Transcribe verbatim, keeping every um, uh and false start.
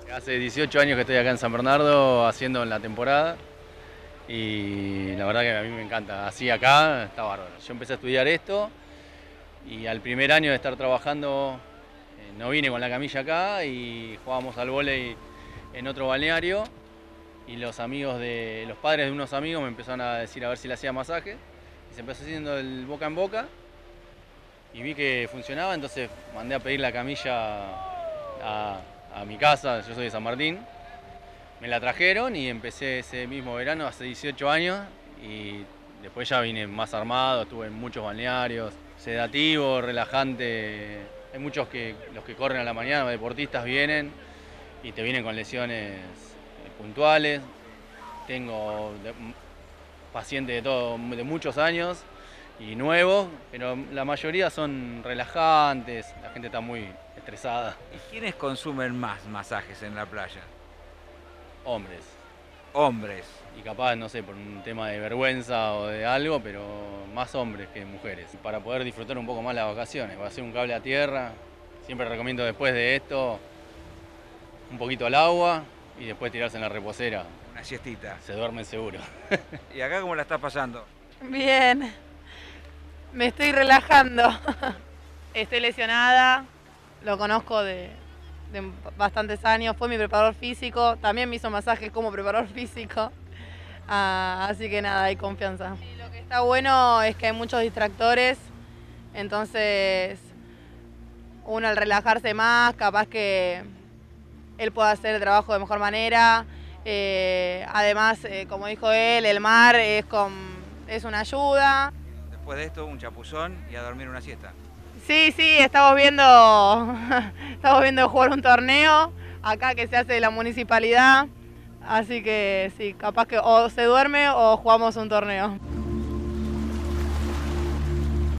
Hace dieciocho años que estoy acá en San Bernardo haciendo en la temporada y la verdad que a mí me encanta. Así acá está bárbaro. Yo empecé a estudiar esto y al primer año de estar trabajando eh, no vine con la camilla acá y jugábamos al vóley en otro balneario y los amigos de los padres de unos amigos me empezaron a decir a ver si le hacía masaje y se empezó haciendo el boca en boca y vi que funcionaba, entonces mandé a pedir la camilla a a mi casa, yo soy de San Martín, me la trajeron y empecé ese mismo verano hace dieciocho años y después ya vine más armado, estuve en muchos balnearios, sedativo, relajante, hay muchos que los que corren a la mañana, deportistas vienen y te vienen con lesiones puntuales, tengo pacientes de, todo, de muchos años y nuevos, pero la mayoría son relajantes, la gente está muy estresada. ¿Y quiénes consumen más masajes en la playa? Hombres. Hombres. Y capaz, no sé, por un tema de vergüenza o de algo, pero más hombres que mujeres. Para poder disfrutar un poco más las vacaciones, va a ser un cable a tierra. Siempre recomiendo después de esto un poquito al agua y después tirarse en la reposera. Una siestita. Se duermen seguro. ¿Y acá cómo la estás pasando? Bien, me estoy relajando. Estoy lesionada, lo conozco de, de bastantes años, fue mi preparador físico, también me hizo masajes como preparador físico, ah, así que nada, hay confianza. Y lo que está bueno es que hay muchos distractores, entonces uno al relajarse más, capaz que él puede hacer el trabajo de mejor manera. Eh, además, eh, como dijo él, el mar es, con, es una ayuda. Después de esto, un chapuzón y a dormir una siesta. Sí, sí, estamos viendo, estamos viendo jugar un torneo acá que se hace de la municipalidad, así que sí, capaz que o se duerme o jugamos un torneo.